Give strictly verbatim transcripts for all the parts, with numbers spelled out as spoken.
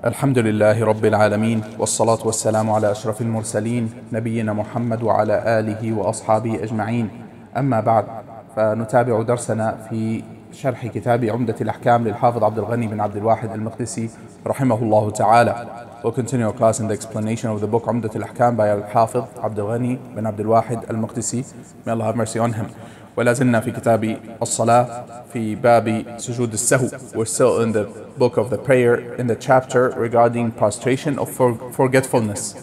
الحمد لله رب العالمين، والصلاة والسلام على أشرف المرسلين نبينا محمد وعلى آله وأصحابه أجمعين. أما بعد، فنتابع درسنا في شرح كتاب عمدة الأحكام للحافظ عبد الغني بن عبد الواحد المقدسي رحمه الله تعالى. We'll continue our class in the explanation of the book عمدة الأحكام by Al-Hafiz عبد الغني بن عبد الواحد المقدسي. May Allah have mercy on him. ولا زلنا في كتاب الصلاة في باب سجود السهو. We're still in the book of the prayer in the chapter regarding prostration of forgetfulness.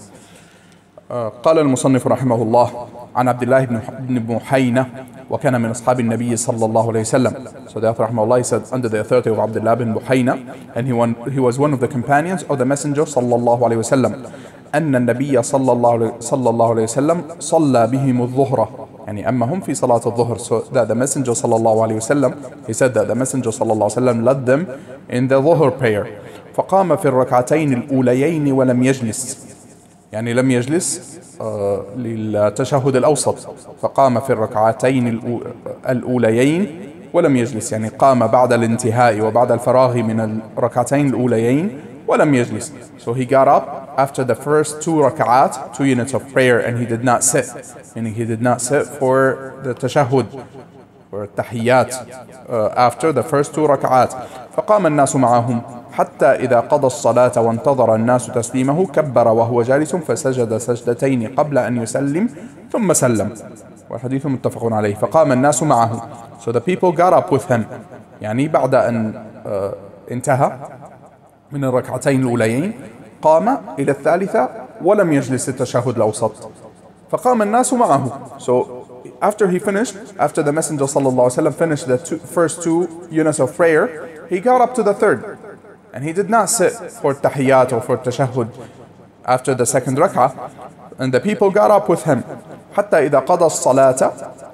قال المصنف رحمه الله عن عبد الله بن بحينة وكان من أصحاب النبي صلى الله عليه وسلم. So the author رحمه الله said under the authority of Abdullah bin Buhayna, and he, one, he was one of the companions of the Messenger صلى الله عليه وسلم, أن النبي صلى الله عليه, صلى الله عليه وسلم صلى بهم الظهر, يعني أمهم في صلاة الظهر. So that the Messenger صلى الله عليه وسلم, he said that the Messenger صلى الله عليه وسلم led them in the ظهر prayer. فقام في الركعتين الأوليين ولم يجلس, يعني لم يجلس آه للتشهد الأوسط. فقام في الركعتين الأوليين ولم يجلس, يعني قام بعد الانتهاء وبعد الفراغ من الركعتين الأوليين ولم يجلس. So he got up after the first two rak'at, two units of prayer, and he did not sit, meaning he did not sit for the tashahhud, for التحيات, uh, after the first two rak'at. فقام الناس معهم حتى إذا قضى الصلاة وانتظر الناس تسليمه كبر وهو جالس فسجد سجدتين قبل أن يسلم ثم سلم, والحديث متفق عليه. فقام الناس معه, so the people got up with him, يعني بعد أن uh, انتهى من الركعتين الأوليين قام إلى الثالثة ولم يجلس التشهد الأوسط. فقام الناس معه, so after he finished, after the Messenger صلى الله عليه وسلم finished the two, first two units of prayer, he got up to the third, and he did not sit for tahiyyat or for tashahhud after the second rak'ah, and the people got up with him حتى إذا قضى الصلاة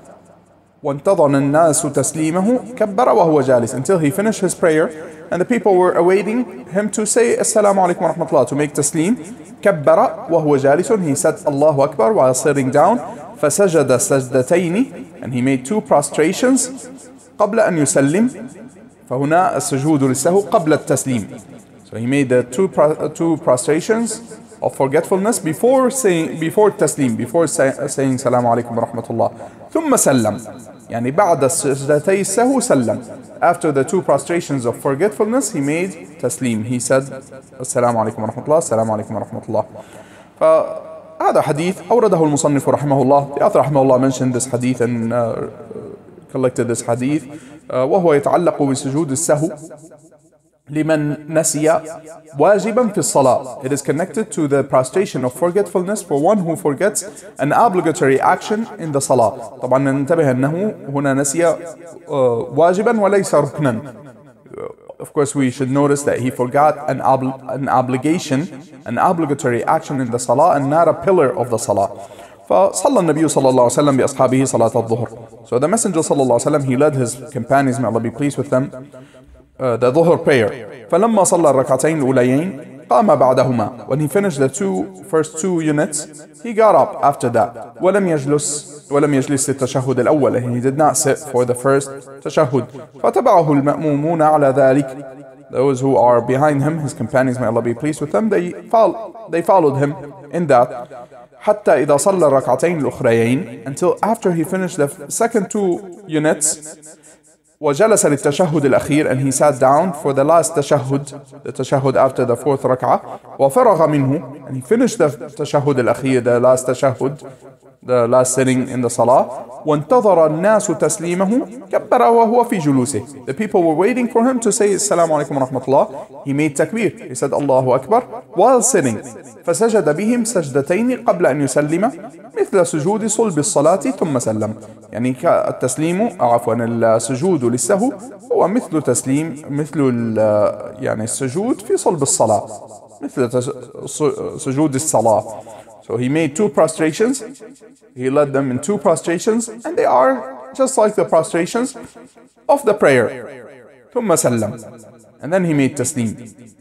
وانتظر الناس تسليمه كبر وهو جالس, until he finished his prayer and the people were awaiting him to say Assalamu alaikum wa rahmatullah, to make taslim. كبر وهو جالس, he said Allahu Akbar while sitting down. فسجد سجدتين, and he made two prostrations قبل أن يسلم. فهنا السجود للسهو قبل التسليم. So he made the two, pro two prostrations of forgetfulness before saying, before taslim, before say, saying Assalamu alaikum wa rahmatullah. ثم سلم, يعني بعد سجدتي السهو سلم. After the two prostrations of forgetfulness, he made taslim. He said Assalamu alaikum wa rahmatullah, Assalamu alaikum wa rahmatullah. فهذا حديث أورده المصنف رحمه الله. The author رحمه الله mentioned this hadith and uh, collected this hadith, uh, وهو يتعلق بسجود السهو لمن نسي واجبا في الصلاة. It is connected to the prostration of forgetfulness for one who forgets an obligatory action in the صلاة. طبعا ننتبه أنه هنا نسي uh, واجبا وليس ركنا. Of course we should notice that he forgot an, ob an obligation, an obligatory action in the salah, and not a pillar of the salah. فصلى النبي صلى الله عليه وسلم بأصحابه صلاة الظهر. So the Messenger صلى الله عليه وسلم, he led his companions, may Allah be pleased with them, uh, the dhuhr prayer. فلما صلى الركعتين الأوليين قام بعدهما. When he finished the two first two units, he got up after that. ولم يجلس ولم يجلس للتشهد الأول, and he did not sit for the first tashahhud. فتبعه المأمومون على ذلك. Those who are behind him, his companions, may Allah be pleased with them, they, follow, they followed him in that. حتى إذا صلى الركعتين الأخريين, until after he finished the second two units, وجلس للتشهد الأخير, and he sat down for the last tashahhud, the tashahhud after the fourth rak'ah. وفرغ منه, and he finished the tashahhud الأخير, the last tashahhud, the last sitting in the salah. وانتظر الناس تسليمه كبر وهو في جلوسه. The people were waiting for him to say Assalamu alaikum wa rahmatullah. He made takbir, he said Allahu Akbar while sitting. فسجد بهم سجدتين قبل أن يسلم مثل سجود صلب الصلاة ثم سلم. يعني التسليم عفوا السجود للسهو هو مثل تسليم مثل يعني السجود في صلب الصلاة, مثل سجود الصلاة. So he made two prostrations, he led them in two prostrations, and they are just like the prostrations of the prayer. ثم سلم, and then he made taslim.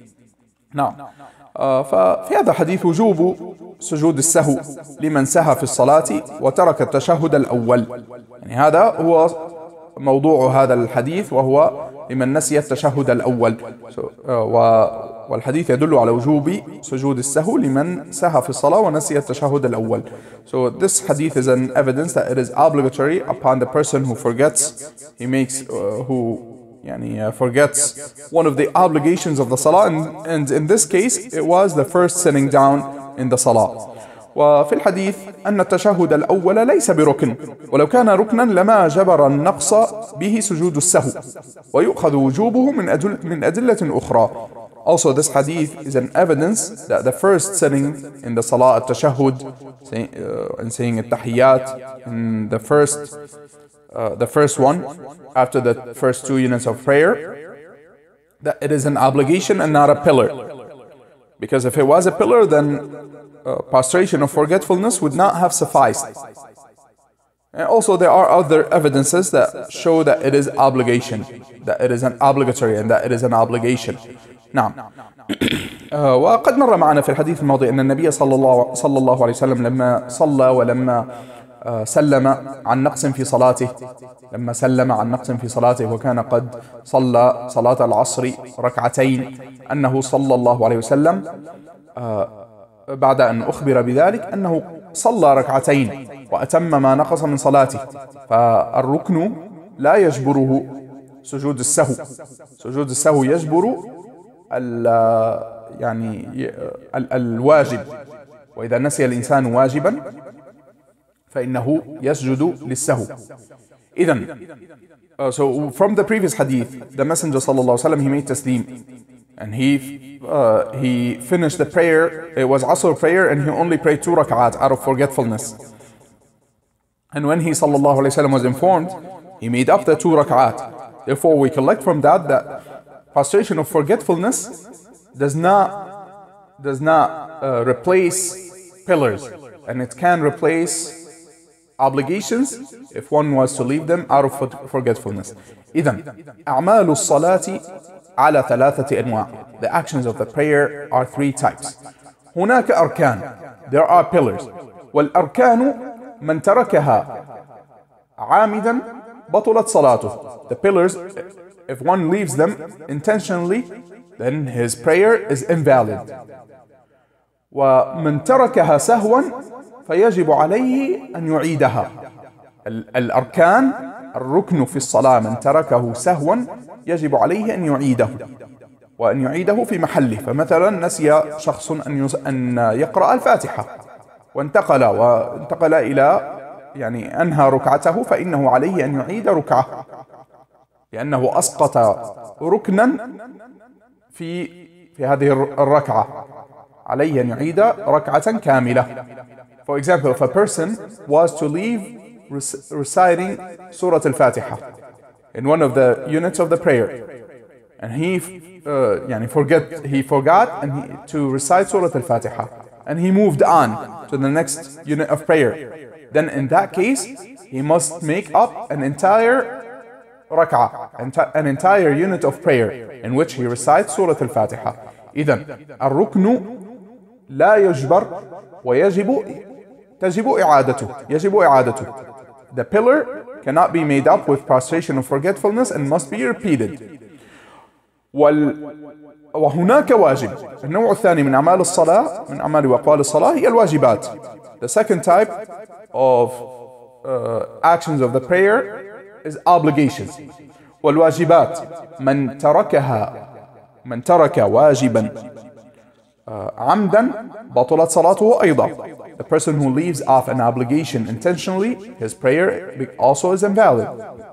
Now, uh, ففي هذا حديث وجوب سجود السهو لمن سهى في الصلاة وترك التشهد الأول. يعني هذا هو موضوع هذا الحديث, وهو لمن نسي التشهد الأول. So, uh, والحديث يدل على وجوب سجود السهو لمن سهى في الصلاة ونسي التشهد الأول. So this hadith is an evidence that it is obligatory upon the person who forgets, he makes, uh, who يعني, uh, forgets one of the obligations of the salah, and, and in this case it was the first sitting down in the salah. وفي الحديث أن التشهد الأول ليس بركن، ولو كان ركنا لما جبر النقص به سجود السهو، ويؤخذ وجوبه من أدل من أدلة أخرى. Also, this hadith is an evidence that the first sitting in the salah, at-tashahhud, say, uh, and saying at-tahiyyat, in the first, uh, the first one, after the first two units of prayer, that it is an obligation and not a pillar. Because if it was a pillar, then uh, prostration of forgetfulness would not have sufficed. And also there are other evidences that show that it is obligation, that it is an obligatory and that it is an obligation. نعم. وقد مر معنا في الحديث الماضي أن النبي صلى الله صلى الله عليه وسلم لما صلى ولما سلم عن نقص في صلاته، لما سلم عن نقص في صلاته وكان قد صلى صلاة العصر ركعتين، أنه صلى الله عليه وسلم بعد أن أخبر بذلك أنه صلى ركعتين وأتم ما نقص من صلاته، فالركن لا يجبره سجود السهو. سجود السهو يجبر ال يعني ال الواجب، وإذا نسي الإنسان واجبا فإنه يسجد للسهو. إذن uh, so from the previous hadith, the Messenger صلى الله عليه وسلم, he made taslim, and he uh, he finished the prayer. It was Asr prayer, and he only prayed two rak'at out of forgetfulness. And when he صلى الله عليه وسلم was informed, he made up the two rak'at. Therefore, we collect from that that prostration of forgetfulness does not does not uh, replace pillars, and it can replace obligations if one was to leave them out of forgetfulness. إذن أعمال الصلاة على ثلاثة أنواع. The actions of the prayer are three types. هناك أركان. There are pillars. والأركان من تركها عامدا بطلت صلاته. The pillars, if one leaves them intentionally, then his prayer is invalid. ومن تركها سهوا فيجب عليه أن يعيدها. الأركان، الركن في الصلاة من تركه سهوا يجب عليه أن يعيده، وأن يعيده في محله. فمثلا نسي شخص أن أن يقرأ الفاتحة وانتقل وانتقل إلى يعني أنهى ركعته، فإنه عليه أن يعيد ركعة، لأنه أسقط ركنا في في هذه الركعة، عليه أن يعيد ركعة كاملة. For example, if a person was to leave reciting Surah Al-Fatiha in one of the units of the prayer, and he uh, يعني forget he forgot and he, to recite Surah Al-Fatiha, and he moved on to the next unit of prayer, then in that case he must make up an entire rak'ah, an entire unit of prayer in which he recites Surah Al-Fatiha. إذن الركن لا يجبر ويجب تجب إعادته يجب إعادته. The pillar cannot be made up with prostration of forgetfulness and must be repeated. وال... وهناك واجب. النوع الثاني من أعمال الصلاة، من أعمال وأقوال الصلاة، هي الواجبات. The second type of uh, actions of the prayer is obligations. والواجبات من تركها من ترك واجبا uh, عمدا بطلت صلاته أيضا. The person who leaves off an obligation intentionally, his prayer also is invalid.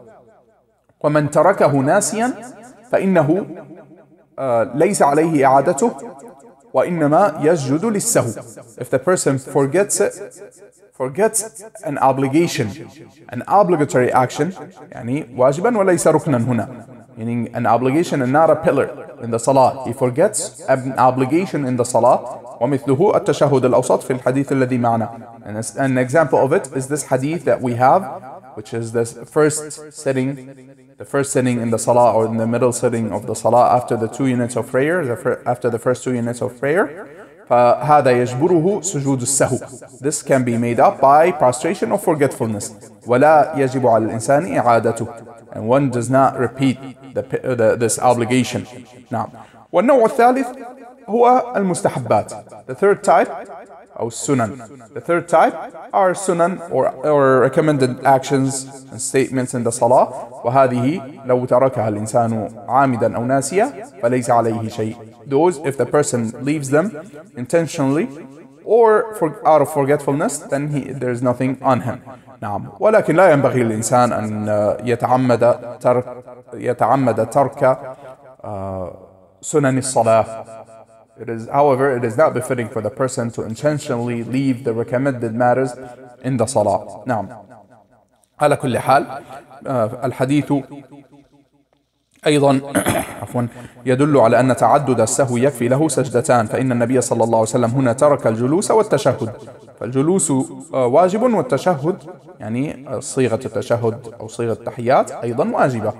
ومن تركه ناسيا فإنه uh, ليس عليه إعادته وإنما يسجد للسهو. If the person forgets it, forgets an obligation, an obligatory action, يعني واجبا وليس ركنا هنا, meaning an obligation and not a pillar in the salah. He forgets an obligation in the salah. ومثله التشهد الأوسط في الحديث الذي معنا. And an example of it is this hadith that we have, which is the first sitting, the first sitting in the salah, or in the middle sitting of the salah after the two units of prayer, the after the first two units of prayer. فهذا يجبره سجود السهو. This can be made up by prostration of forgetfulness. ولا يجب على الإنسان إعادته. And one does not repeat the, the, this obligation. نعم. والنوع الثالث هو المستحبات. The third type أو السنن. The third type are sunan or, or recommended actions and statements in the صلاة، وهذه لو تركها الإنسان عامدا أو ناسيا فليس عليه شيء. Those, if the person leaves them intentionally or for, out of forgetfulness, then he, there is nothing on him. نعم. ولكن لا ينبغي للإنسان أن يتعمد ترك يتعمد ترك سنن الصلاة. It is, however, it is not befitting for the person to intentionally leave the recommended matters in the salah. نعم. على كل حال الحديث أيضا عفوا يدل على أن تعدد السهو يكفي له سجدتان، فإن النبي صلى الله عليه وسلم هنا ترك الجلوس والتشهد. فالجلوس واجب والتشهد يعني صيغة التشهد أو صيغة التحيات أيضا واجبة.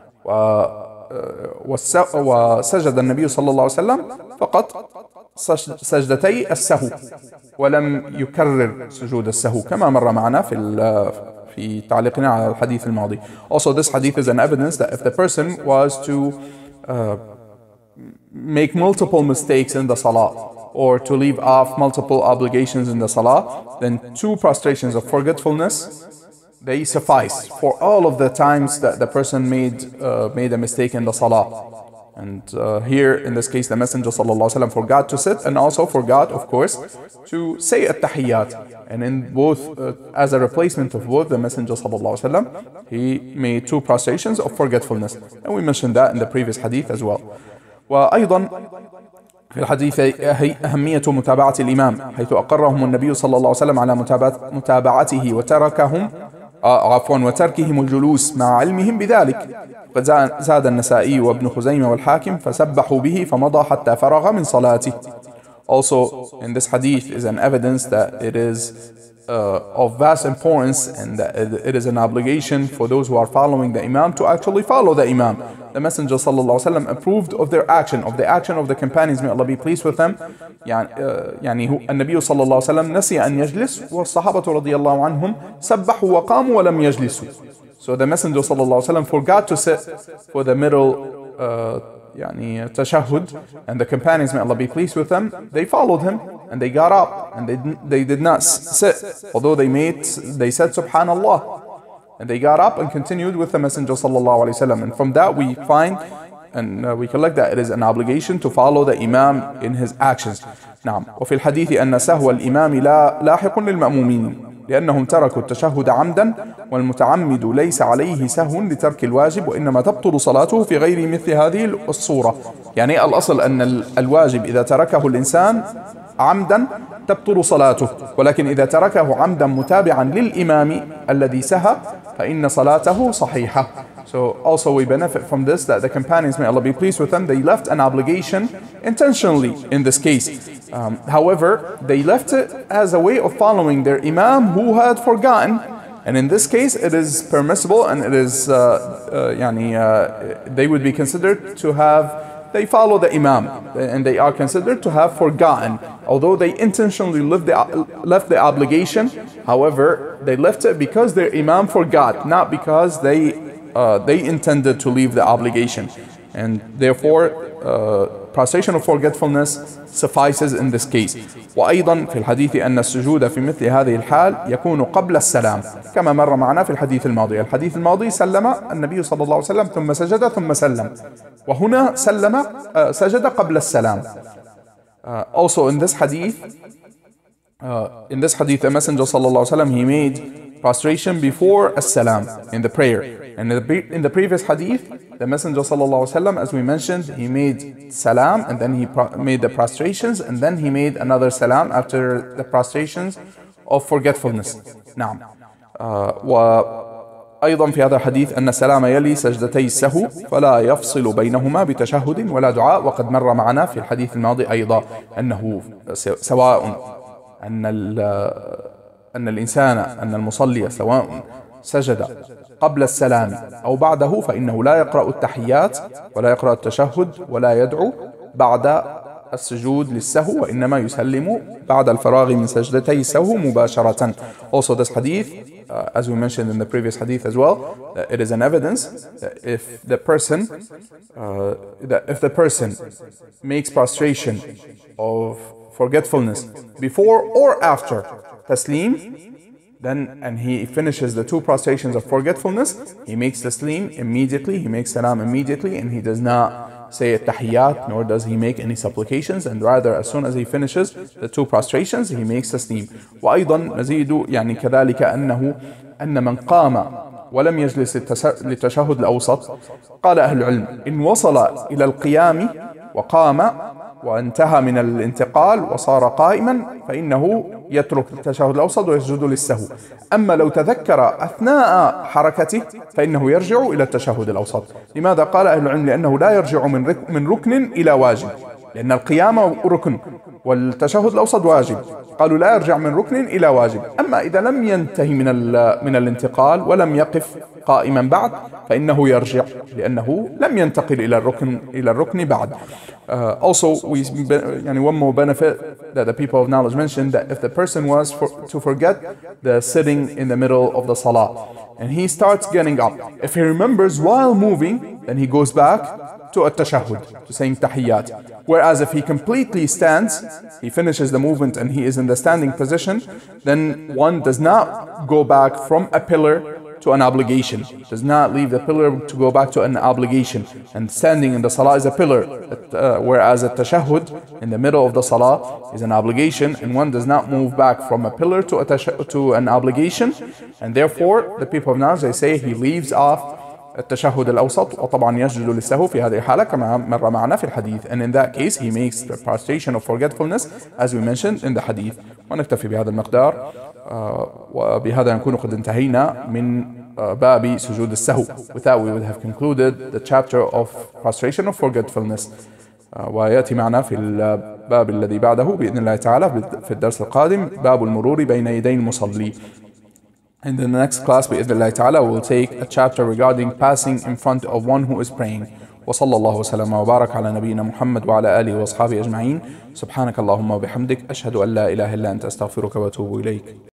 وسجد النبي صلى الله عليه وسلم فقط سجدتي السهو ولم يكرر سجود السهو كما مر معنا في في تعليقنا على الحديث الماضي. Also, this hadith is an evidence that if the person was to uh, make multiple mistakes in the salah or to leave off multiple obligations in the salah, then two prostrations of forgetfulness, they suffice for all of the times that the person made uh, made a mistake in the salah. And uh, here, in this case, the Messenger sallallahu alaihi wasallam forgot to sit and also forgot, of course, to say at-tahiyyat. And in both, uh, as a replacement of both, the Messenger sallallahu alaihi wasallam, he made two prostrations of forgetfulness. And we mentioned that in the previous hadith as well. وأيضا في الحديث أهمية متابعة الإمام، حيث أقرهم النبي صلى الله عليه وسلم على متابعته وتركهم آه عفوا وتركهم الجلوس مع علمهم بذلك. قد زاد النسائي وابن خزيمة والحاكم فسبحوا به فمضى حتى فرغ من صلاته. Also, in this hadith is an evidence that it is uh, of vast importance and that it is an obligation for those who are following the Imam to actually follow the Imam. The Messenger sallallahu alaihi wasallam approved of their action, of the action of the companions, may Allah be pleased with them. يعني يعني النبي صلى الله عليه وسلم نسي أن يجلس والصحابة رضي الله عنهم سبحوا وقاموا ولم يجلسوا. So the Messenger صلى الله عليه وسلم forgot to sit for the middle uh, يعني tashahhud, and the companions, may Allah be pleased with them, they followed him and they got up and they they did not sit, although they made they said Subhanallah. And they got up and continued with the Messenger sallallahu alaihi wasallam. And from that we find and uh, we collect that it is an obligation to follow the Imam in his actions. نعم. وفي الحديث أن سهو الإمام لا لاحق للمأمومين لأنهم تركوا التشهد عمدا والمتعمد ليس عليه سهو لترك الواجب وإنما تبطل صلاته في غير مثل هذه الصورة. يعني الأصل أن الواجب إذا تركه الإنسان عمدا تبطل صلاته، ولكن إذا تركه عمدا متابعا للإمام الذي سهى فإن صلاته صحيحة. So also we benefit from this that the companions, may Allah be pleased with them, they left an obligation intentionally in this case. Um, however, they left it as a way of following their Imam who had forgotten. And in this case, it is permissible and it is, uh, uh, yani, uh, they would be considered to have they follow the Imam and they are considered to have forgotten, although they intentionally left the, left the obligation. However, they left it because their Imam forgot, not because they uh, they intended to leave the obligation. And therefore uh, prostration of forgetfulness suffices in this case. وأيضا في الحديث أن السجود في مثل هذه الحال يكون قبل السلام كما مر معنا في الحديث الماضي. الحديث الماضي سلم النبي صلى الله عليه وسلم ثم سجد ثم سلم، وهنا سلم uh, سجد قبل السلام. Uh, also in this hadith, uh, in this hadith the Messenger صلى الله عليه وسلم he made prostration before as-salam in the prayer. And in the, in the previous hadith, the Messenger sallallahu alaihi wasallam, as we mentioned, he made salam and then he made the prostrations and then he made another salam after the prostrations of forgetfulness. نعم. وأيضا في هذا الحديث أن السلام يلي سجدتي السهو فلا يفصل بينهما بتشهد ولا دعاء. وقد مر معنا في الحديث الماضي أيضا أنه سواء أن أن الإنسان أن المصلي سواء سجد قبل السلام أو بعده فإنه لا يقرأ التحيات ولا يقرأ التشهد ولا يدعو بعد السجود للسهو وإنما يسلم بعد الفراغ من سجدتي السهو مباشرة. Also this hadith, uh, as we mentioned in the previous hadith as well, uh, it is an evidence that if the person uh, that if the person makes prostration of forgetfulness before or after taslim, then and he finishes the two prostrations of forgetfulness, he makes taslim immediately, he makes salam immediately, and he does not say at-tahiyyat, nor does he make any supplications, and rather as soon as he finishes the two prostrations he makes taslim. وأيضا نزيد يعني كذلك أنه أن من قام ولم يجلس للتشهد الأوسط، قال أهل العلم إن وصل إلى القيام وقام وانتهى من الانتقال وصار قائما فإنه يترك التشهد الأوسط ويسجد للسهو. أما لو تذكر أثناء حركته فإنه يرجع إلى التشهد الأوسط. لماذا؟ قال أهل العلم لأنه لا يرجع من من ركن إلى واجب، لأن القيام ركن والتشهد الأوسط واجب، قالوا لا يرجع من ركن إلى واجب. أما إذا لم ينتهي من من الانتقال ولم يقف قائما بعد فإنه يرجع لأنه لم ينتقل إلى الركن إلى الركن بعد. Uh, also, we يعني one more benefit that the people of knowledge mentioned, that if the person was for, to forget the sitting in the middle of the salah and he starts getting up, if he remembers while moving, then he goes back to at-tashahhud, to saying tahiyyat. Whereas if he completely stands, he finishes the movement and he is in the standing position, then one does not go back from a pillar to an obligation, does not leave the pillar to go back to an obligation. And standing in the salah is a pillar, uh, whereas at tashahhud in the middle of the salah is an obligation, and one does not move back from a pillar to, a to an obligation. And therefore the people of knowledge, they say he leaves off التشهد الأوسط وطبعا يسجد للسهو في هذه الحالة كما مر معنا في الحديث. And in that case he makes the prostration of forgetfulness as we mentioned in the hadith. ونكتفي بهذا المقدار، وبهذا نكون قد انتهينا من باب سجود السهو. With that we would have concluded the chapter of prostration of forgetfulness. ويأتي معنا في الباب الذي بعده بإذن الله تعالى في الدرس القادم باب المرور بين يدي المصلي. And in the next class, بإذن ta'ala, we'll take a chapter regarding passing in front of one who is praying. وصلى الله وسلم وبارك على نبينا محمد وعلى آله وأصحابه أجمعين. سبحانك اللهم وبحمدك أشهد أن لا إله إلا أنت أستغفرك وأتوب إليك.